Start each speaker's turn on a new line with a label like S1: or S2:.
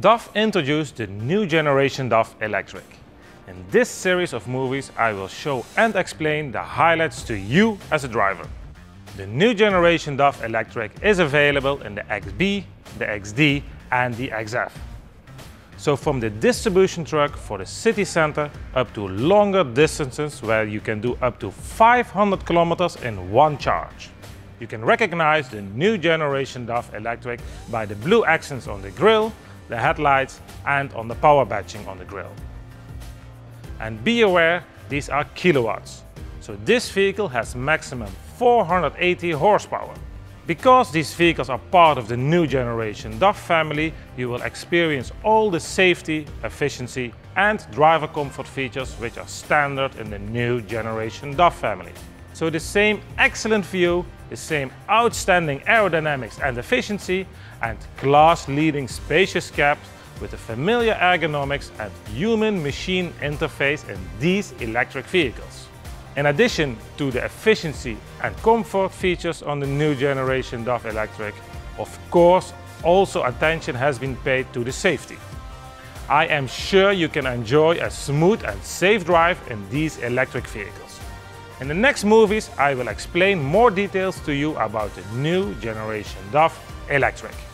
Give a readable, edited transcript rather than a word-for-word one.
S1: DAF introduced the new generation DAF Electric. In this series of movies I will show and explain the highlights to you as a driver. The new generation DAF Electric is available in the XB, the XD and the XF. So from the distribution truck for the city center up to longer distances where you can do up to 500 kilometers in one charge. You can recognize the new generation DAF Electric by the blue accents on the grille, the headlights and on the power badging on the grille. And be aware, these are kilowatts. So this vehicle has maximum 480 horsepower. Because these vehicles are part of the new generation DAF family, you will experience all the safety, efficiency and driver comfort features which are standard in the new generation DAF family. So the same excellent view, the same outstanding aerodynamics and efficiency, and class-leading spacious cabs with the familiar ergonomics and human-machine interface in these electric vehicles. In addition to the efficiency and comfort features on the new generation DAF Electric, of course, also attention has been paid to the safety. I am sure you can enjoy a smooth and safe drive in these electric vehicles. In the next movies, I will explain more details to you about the new generation DAF Electric.